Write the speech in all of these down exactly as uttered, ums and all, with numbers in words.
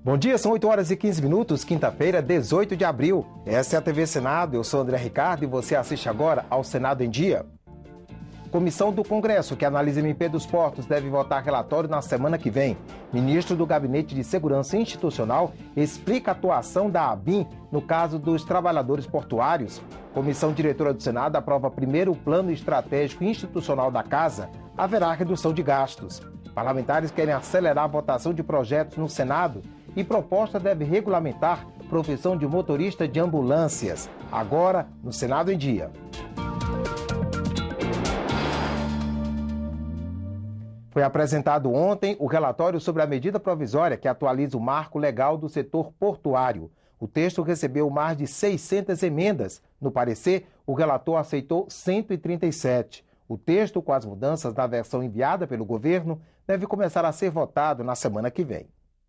Bom dia, são oito horas e quinze minutos, quinta-feira, dezoito de abril. Essa é a T V Senado, eu sou André Ricardo e você assiste agora ao Senado em Dia. Comissão do Congresso, que analisa M P dos Portos, deve votar relatório na semana que vem. Ministro do Gabinete de Segurança Institucional explica a atuação da ABIN no caso dos trabalhadores portuários. Comissão diretora do Senado aprova primeiro o plano estratégico institucional da Casa. Haverá redução de gastos. Parlamentares querem acelerar a votação de projetos no Senado e proposta deve regulamentar profissão de motorista de ambulâncias. Agora, no Senado em Dia. Foi apresentado ontem o relatório sobre a medida provisória que atualiza o marco legal do setor portuário. O texto recebeu mais de seiscentas emendas. No parecer, o relator aceitou cento e trinta e sete. O texto, com as mudanças na versão enviada pelo governo, deve começar a ser votado na semana que vem.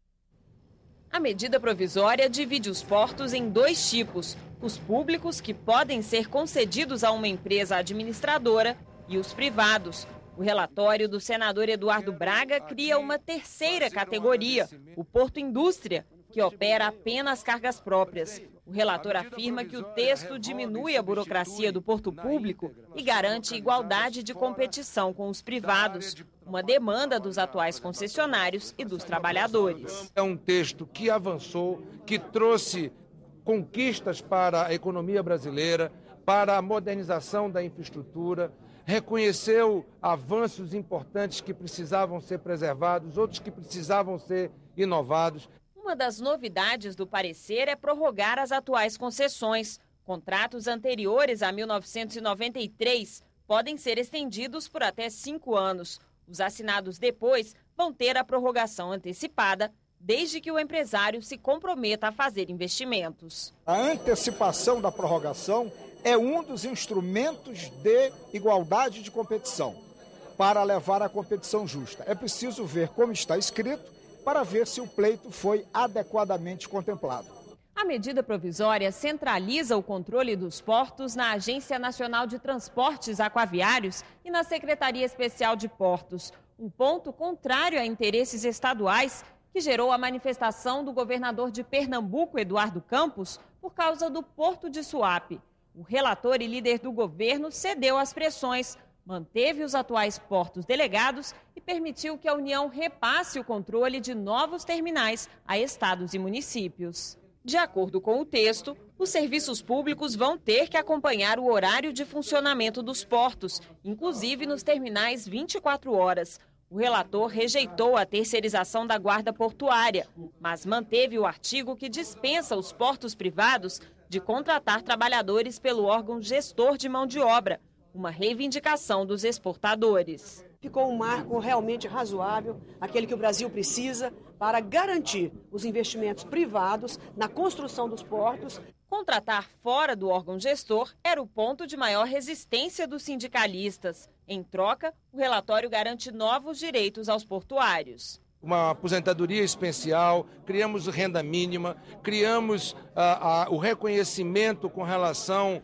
A medida provisória divide os portos em dois tipos: os públicos, que podem ser concedidos a uma empresa administradora, e os privados. O relatório do senador Eduardo Braga cria uma terceira categoria, o Porto Indústria, que opera apenas cargas próprias. O relator afirma que o texto diminui a burocracia do porto público e garante igualdade de competição com os privados, uma demanda dos atuais concessionários e dos trabalhadores. É um texto que avançou, que trouxe conquistas para a economia brasileira, para a modernização da infraestrutura, reconheceu avanços importantes que precisavam ser preservados, outros que precisavam ser inovados. Uma das novidades do parecer é prorrogar as atuais concessões. Contratos anteriores a mil novecentos e noventa e três podem ser estendidos por até cinco anos. Os assinados depois vão ter a prorrogação antecipada, desde que o empresário se comprometa a fazer investimentos. A antecipação da prorrogação é um dos instrumentos de igualdade de competição para levar a competição justa. É preciso ver como está escrito para ver se o pleito foi adequadamente contemplado. A medida provisória centraliza o controle dos portos na Agência Nacional de Transportes Aquaviários e na Secretaria Especial de Portos, um ponto contrário a interesses estaduais que gerou a manifestação do governador de Pernambuco, Eduardo Campos, por causa do Porto de Suape. O relator e líder do governo cedeu às pressões, manteve os atuais portos delegados e permitiu que a União repasse o controle de novos terminais a estados e municípios. De acordo com o texto, os serviços públicos vão ter que acompanhar o horário de funcionamento dos portos, inclusive nos terminais vinte e quatro horas. O relator rejeitou a terceirização da guarda portuária, mas manteve o artigo que dispensa os portos privados de contratar trabalhadores pelo órgão gestor de mão de obra, uma reivindicação dos exportadores. Ficou um marco realmente razoável, aquele que o Brasil precisa para garantir os investimentos privados na construção dos portos. Contratar fora do órgão gestor era o ponto de maior resistência dos sindicalistas. Em troca, o relatório garante novos direitos aos portuários. Uma aposentadoria especial, criamos renda mínima, criamos ah, ah, o reconhecimento com relação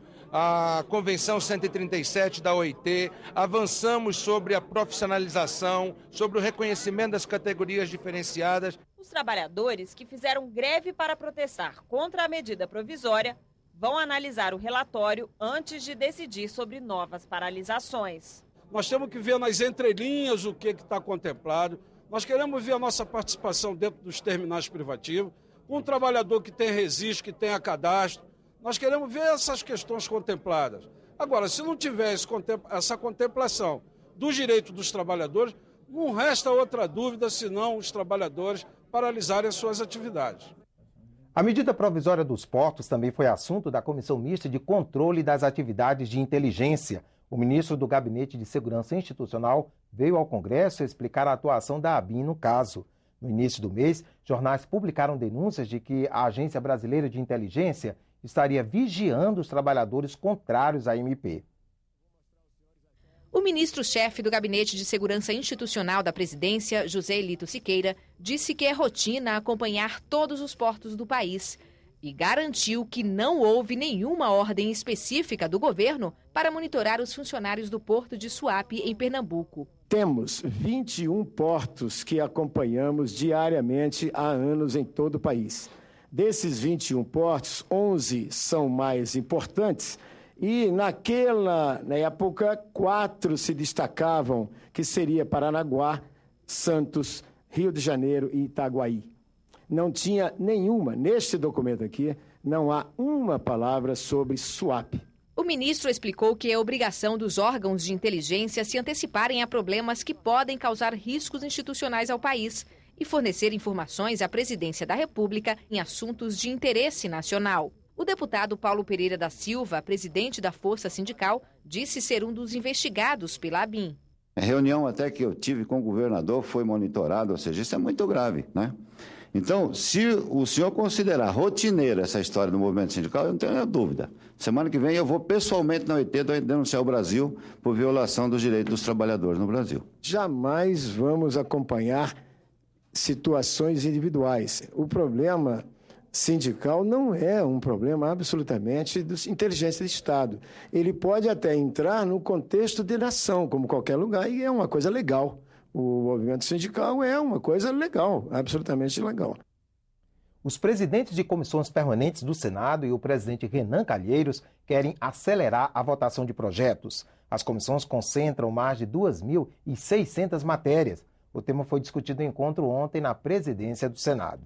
à Convenção cento e trinta e sete da O I T, avançamos sobre a profissionalização, sobre o reconhecimento das categorias diferenciadas. Os trabalhadores que fizeram greve para protestar contra a medida provisória vão analisar o relatório antes de decidir sobre novas paralisações. Nós temos que ver nas entrelinhas o que está contemplado. Nós queremos ver a nossa participação dentro dos terminais privativos, um trabalhador que tem registro, que tenha cadastro. Nós queremos ver essas questões contempladas. Agora, se não tiver essa contemplação dos direitos dos trabalhadores, não resta outra dúvida senão os trabalhadores paralisarem as suas atividades. A medida provisória dos portos também foi assunto da Comissão Mista de Controle das Atividades de Inteligência. O ministro do Gabinete de Segurança Institucional veio ao Congresso explicar a atuação da ABIN no caso. No início do mês, jornais publicaram denúncias de que a Agência Brasileira de Inteligência estaria vigiando os trabalhadores contrários à M P. O ministro-chefe do Gabinete de Segurança Institucional da Presidência, José Elito Siqueira, disse que é rotina acompanhar todos os portos do país e garantiu que não houve nenhuma ordem específica do governo para monitorar os funcionários do Porto de Suape, em Pernambuco. Temos vinte e um portos que acompanhamos diariamente há anos em todo o país. Desses vinte e um portos, onze são mais importantes e naquela na época, quatro se destacavam, que seria Paranaguá, Santos, Rio de Janeiro e Itaguaí. Não tinha nenhuma, neste documento aqui, não há uma palavra sobre Suape. O ministro explicou que é obrigação dos órgãos de inteligência se anteciparem a problemas que podem causar riscos institucionais ao país e fornecer informações à Presidência da República em assuntos de interesse nacional. O deputado Paulo Pereira da Silva, presidente da Força Sindical, disse ser um dos investigados pela ABIN. A reunião até que eu tive com o governador foi monitorada, ou seja, isso é muito grave, né? Então, se o senhor considerar rotineira essa história do movimento sindical, eu não tenho dúvida. Semana que vem eu vou pessoalmente na O I T denunciar o Brasil por violação dos direitos dos trabalhadores no Brasil. Jamais vamos acompanhar situações individuais. O problema sindical não é um problema absolutamente dos inteligência de Estado. Ele pode até entrar no contexto de nação, como qualquer lugar, e é uma coisa legal. O movimento sindical é uma coisa legal, absolutamente legal. Os presidentes de comissões permanentes do Senado e o presidente Renan Calheiros querem acelerar a votação de projetos. As comissões concentram mais de duas mil e seiscentas matérias. O tema foi discutido em encontro ontem na presidência do Senado.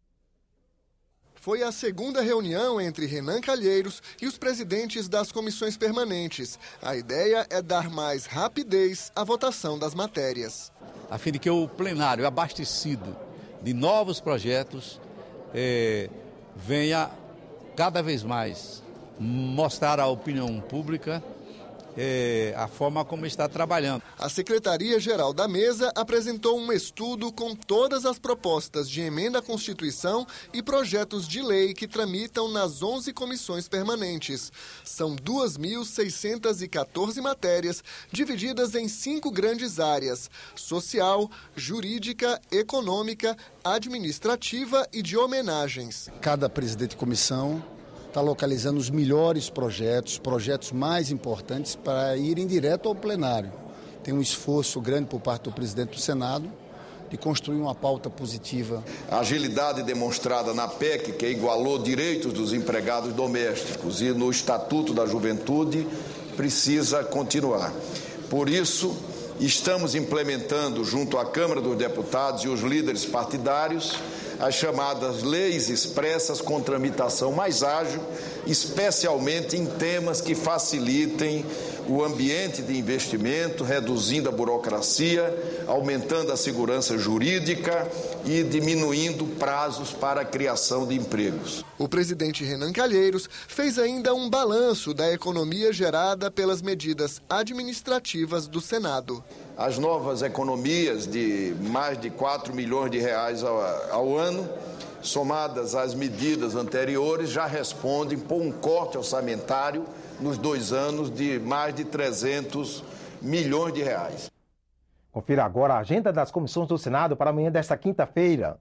Foi a segunda reunião entre Renan Calheiros e os presidentes das comissões permanentes. A ideia é dar mais rapidez à votação das matérias. A fim de que o plenário abastecido de novos projetos eh, venha cada vez mais mostrar à opinião pública É, a forma como está trabalhando. A Secretaria-Geral da Mesa apresentou um estudo com todas as propostas de emenda à Constituição e projetos de lei que tramitam nas onze comissões permanentes. São duas mil seiscentas e quatorze matérias, divididas em cinco grandes áreas: social, jurídica, econômica, administrativa e de homenagens. Cada presidente de comissão está localizando os melhores projetos, projetos mais importantes para irem direto ao plenário. Tem um esforço grande por parte do presidente do Senado de construir uma pauta positiva. A agilidade demonstrada na P E C, que igualou direitos dos empregados domésticos, e no Estatuto da Juventude, precisa continuar. Por isso, estamos implementando, junto à Câmara dos Deputados e os líderes partidários, as chamadas leis expressas com tramitação mais ágil, especialmente em temas que facilitem o ambiente de investimento, reduzindo a burocracia, aumentando a segurança jurídica e diminuindo prazos para a criação de empregos. O presidente Renan Calheiros fez ainda um balanço da economia gerada pelas medidas administrativas do Senado. As novas economias de mais de quatro milhões de reais ao, ao ano, somadas às medidas anteriores, já respondem por um corte orçamentário nos dois anos de mais de trezentos milhões de reais. Confira agora a agenda das comissões do Senado para amanhã desta quinta-feira.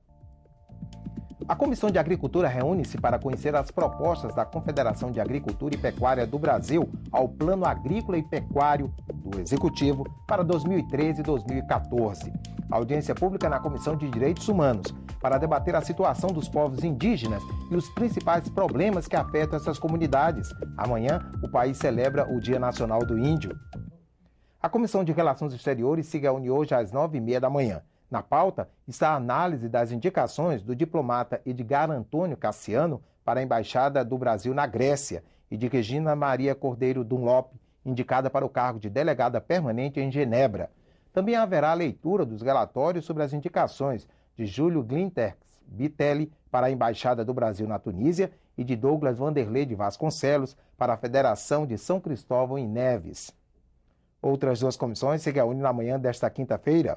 A Comissão de Agricultura reúne-se para conhecer as propostas da Confederação de Agricultura e Pecuária do Brasil ao Plano Agrícola e Pecuário do Executivo para dois mil e treze e dois mil e quatorze. A audiência pública na Comissão de Direitos Humanos para debater a situação dos povos indígenas e os principais problemas que afetam essas comunidades. Amanhã, o país celebra o Dia Nacional do Índio. A Comissão de Relações Exteriores se reúne hoje às nove e meia da manhã. Na pauta está a análise das indicações do diplomata Edgar Antônio Cassiano para a Embaixada do Brasil na Grécia e de Regina Maria Cordeiro Dunlop, indicada para o cargo de delegada permanente em Genebra. Também haverá a leitura dos relatórios sobre as indicações de Júlio Glinterx Bitelli para a Embaixada do Brasil na Tunísia e de Douglas Vanderlei de Vasconcelos para a Federação de São Cristóvão em Neves. Outras duas comissões se reúnem na manhã desta quinta-feira.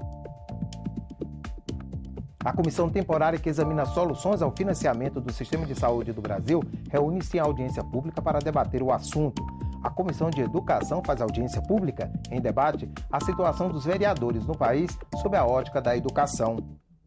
A Comissão Temporária que examina soluções ao financiamento do Sistema de Saúde do Brasil reúne-se em audiência pública para debater o assunto. A Comissão de Educação faz audiência pública em debate a situação dos vereadores no país sob a ótica da educação.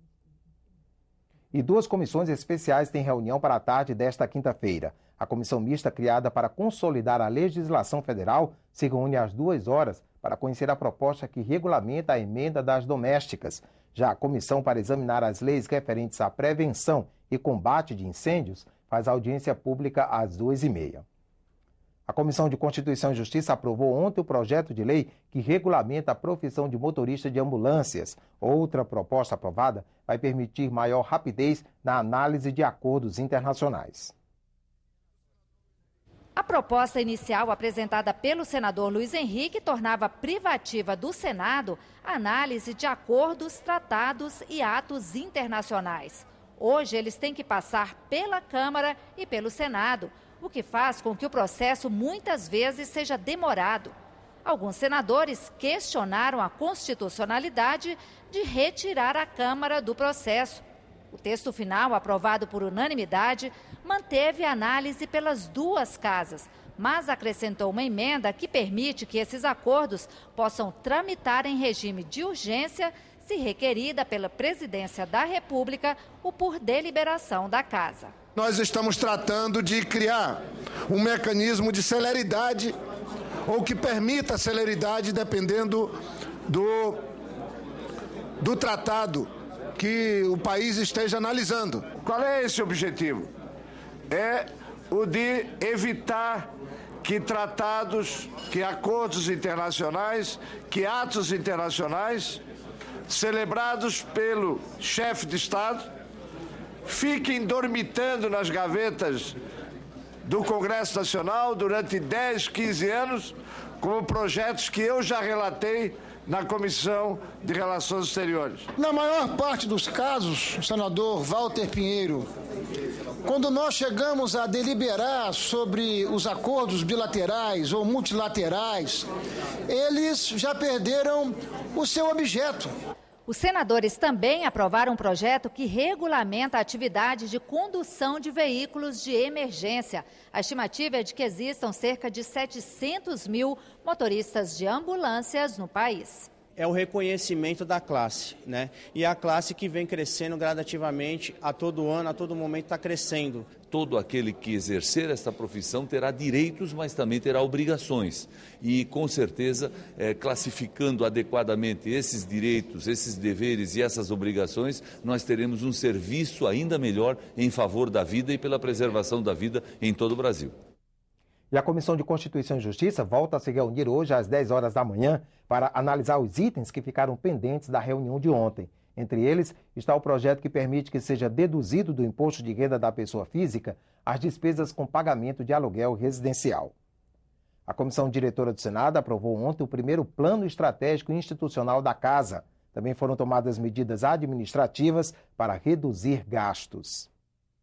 E duas comissões especiais têm reunião para a tarde desta quinta-feira. A comissão mista criada para consolidar a legislação federal se reúne às duas horas para conhecer a proposta que regulamenta a emenda das domésticas. Já a comissão para examinar as leis referentes à prevenção e combate de incêndios faz audiência pública às duas e meia. A Comissão de Constituição e Justiça aprovou ontem o projeto de lei que regulamenta a profissão de motorista de ambulâncias. Outra proposta aprovada vai permitir maior rapidez na análise de acordos internacionais. A proposta inicial apresentada pelo senador Luiz Henrique tornava privativa do Senado a análise de acordos, tratados e atos internacionais. Hoje, eles têm que passar pela Câmara e pelo Senado, o que faz com que o processo muitas vezes seja demorado. Alguns senadores questionaram a constitucionalidade de retirar a Câmara do processo. O texto final, aprovado por unanimidade, manteve a análise pelas duas casas, mas acrescentou uma emenda que permite que esses acordos possam tramitar em regime de urgência, se requerida pela Presidência da República ou por deliberação da Casa. Nós estamos tratando de criar um mecanismo de celeridade ou que permita celeridade dependendo do, do tratado que o país esteja analisando. Qual é esse objetivo? É o de evitar que tratados, que acordos internacionais, que atos internacionais celebrados pelo chefe de Estado fiquem dormitando nas gavetas do Congresso Nacional durante dez, quinze anos, como projetos que eu já relatei na Comissão de Relações Exteriores. Na maior parte dos casos, senador Walter Pinheiro, quando nós chegamos a deliberar sobre os acordos bilaterais ou multilaterais, eles já perderam o seu objeto. Os senadores também aprovaram um projeto que regulamenta a atividade de condução de veículos de emergência. A estimativa é de que existam cerca de setecentos mil motoristas de ambulâncias no país. É o reconhecimento da classe, né? E a classe que vem crescendo gradativamente, a todo ano, a todo momento está crescendo. Todo aquele que exercer esta profissão terá direitos, mas também terá obrigações. E, com certeza, é, classificando adequadamente esses direitos, esses deveres e essas obrigações, nós teremos um serviço ainda melhor em favor da vida e pela preservação da vida em todo o Brasil. E a Comissão de Constituição e Justiça volta a se reunir hoje às dez horas da manhã para analisar os itens que ficaram pendentes da reunião de ontem. Entre eles está o projeto que permite que seja deduzido do imposto de renda da pessoa física as despesas com pagamento de aluguel residencial. A Comissão Diretora do Senado aprovou ontem o primeiro Plano Estratégico Institucional da Casa. Também foram tomadas medidas administrativas para reduzir gastos.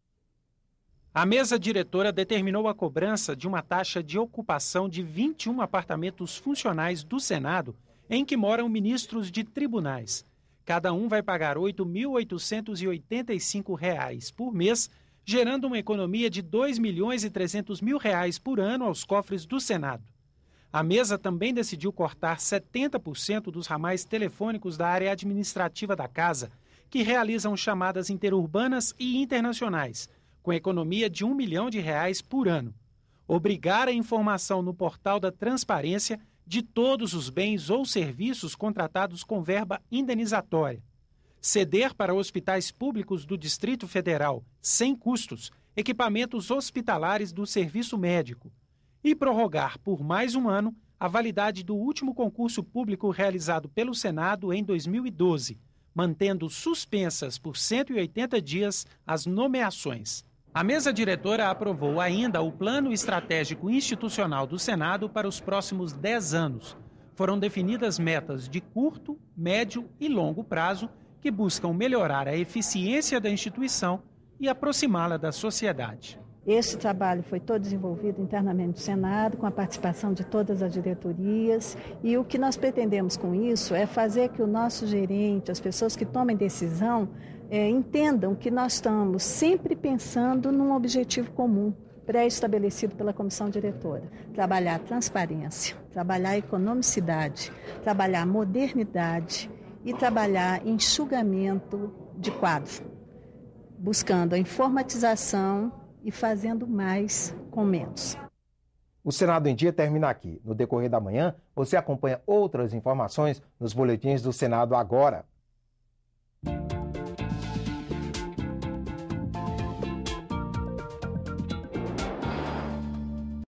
A mesa diretora determinou a cobrança de uma taxa de ocupação de vinte e um apartamentos funcionais do Senado, em que moram ministros de tribunais. Cada um vai pagar oito mil oitocentos e oitenta e cinco reais por mês, gerando uma economia de dois milhões e trezentos mil reais por ano aos cofres do Senado. A mesa também decidiu cortar setenta por cento dos ramais telefônicos da área administrativa da Casa, que realizam chamadas interurbanas e internacionais, com economia de um milhão de reais por ano. Obrigar a informação no portal da transparência de todos os bens ou serviços contratados com verba indenizatória. Ceder para hospitais públicos do Distrito Federal, sem custos, equipamentos hospitalares do serviço médico. E prorrogar por mais um ano a validade do último concurso público realizado pelo Senado em dois mil e doze, mantendo suspensas por cento e oitenta dias as nomeações. A mesa diretora aprovou ainda o Plano Estratégico Institucional do Senado para os próximos dez anos. Foram definidas metas de curto, médio e longo prazo que buscam melhorar a eficiência da instituição e aproximá-la da sociedade. Esse trabalho foi todo desenvolvido internamente no Senado, com a participação de todas as diretorias, e o que nós pretendemos com isso é fazer que o nosso gerente, as pessoas que tomem decisão, é, entendam que nós estamos sempre pensando num objetivo comum, pré-estabelecido pela comissão diretora. Trabalhar a transparência, trabalhar a economicidade, trabalhar a modernidade e trabalhar enxugamento de quadro, buscando a informatização e fazendo mais com menos. O Senado em Dia termina aqui. No decorrer da manhã, você acompanha outras informações nos boletins do Senado Agora.